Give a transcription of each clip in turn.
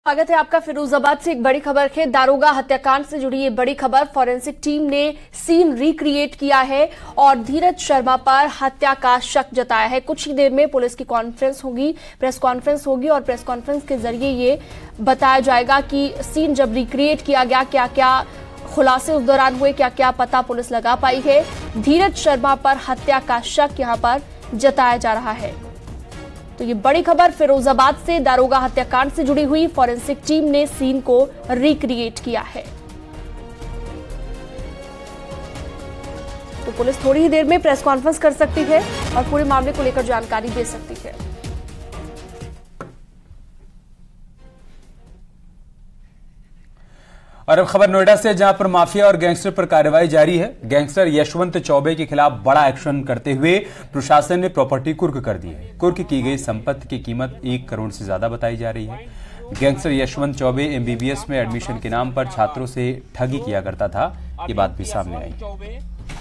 स्वागत है आपका। फिरोजाबाद से एक बड़ी खबर है। दारोगा हत्याकांड से जुड़ी ये बड़ी खबर। फॉरेंसिक टीम ने सीन रिक्रिएट किया है और धीरज शर्मा पर हत्या का शक जताया है। कुछ ही देर में पुलिस की कॉन्फ्रेंस होगी, प्रेस कॉन्फ्रेंस होगी और प्रेस कॉन्फ्रेंस के जरिए ये बताया जाएगा कि सीन जब रिक्रिएट किया गया क्या क्या खुलासे उस दौरान हुए, क्या क्या पता पुलिस लगा पाई है। धीरज शर्मा पर हत्या का शक यहां पर जताया जा रहा है। तो ये बड़ी खबर फिरोजाबाद से दारोगा हत्याकांड से जुड़ी हुई। फॉरेंसिक टीम ने सीन को रिक्रिएट किया है। तो पुलिस थोड़ी ही देर में प्रेस कॉन्फ्रेंस कर सकती है और पूरे मामले को लेकर जानकारी दे सकती है। और अब खबर नोएडा से, जहां पर माफिया और गैंगस्टर पर कार्रवाई जारी है। गैंगस्टर यशवंत चौबे के खिलाफ बड़ा एक्शन करते हुए प्रशासन ने प्रॉपर्टी कुर्क कर दी है। कुर्क की गई संपत्ति की कीमत 1 करोड़ से ज्यादा बताई जा रही है। गैंगस्टर यशवंत चौबे एमबीबीएस में एडमिशन के नाम पर छात्रों से ठगी किया करता था। ये बात भी सामने आई।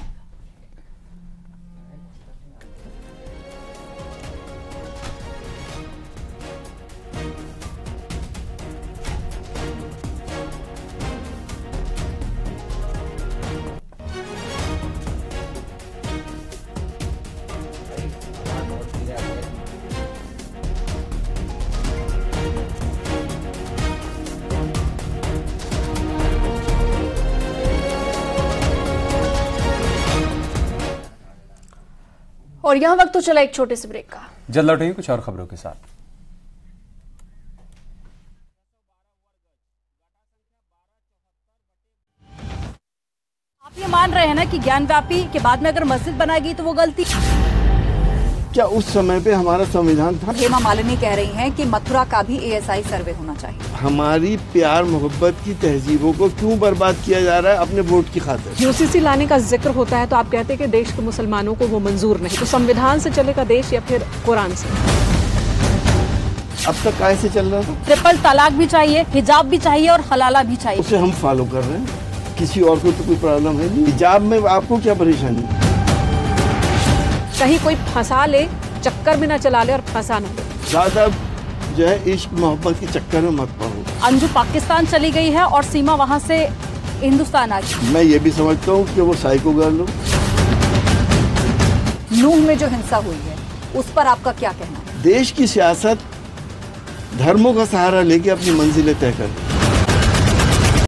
और यहां वक्त तो चला एक छोटे से ब्रेक का। जल्द लौटेंगे कुछ और खबरों के साथ। आप ये मान रहे हैं ना कि ज्ञानव्यापी के बाद में अगर मस्जिद बनाएगी तो वो गलती क्या उस समय पे हमारा संविधान था? हेमा मालिनी कह रही हैं कि मथुरा का भी एएसआई सर्वे होना चाहिए। हमारी प्यार मोहब्बत की तहजीबों को क्यों बर्बाद किया जा रहा है अपने वोट की खातिर? यूसीसी लाने का जिक्र होता है तो आप कहते हैं कि देश के मुसलमानों को वो मंजूर नहीं, तो संविधान से चलेगा देश या फिर कुरान से? अब तक कैसे चल रहा था? ट्रिपल तलाक भी चाहिए, हिजाब भी चाहिए और हलाला भी चाहिए। उसे हम फॉलो कर रहे हैं। किसी और को तो कोई प्रॉब्लम है नहीं। हिजाब में आपको क्या परेशानी? कहीं कोई फंसा ले, चक्कर में ना चला ले और फंसा ना ले। ज्यादा जो है इश्क मोहब्बत के चक्कर में मत पड़ो। अंजू पाकिस्तान चली गई है और सीमा वहां से हिंदुस्तान आ गई। मैं ये भी समझता हूँ कि वो साइको गर्ल हो। नूह में जो हिंसा हुई है उस पर आपका क्या कहना है? देश की सियासत धर्मों का सहारा लेके अपनी मंजिलें तय कर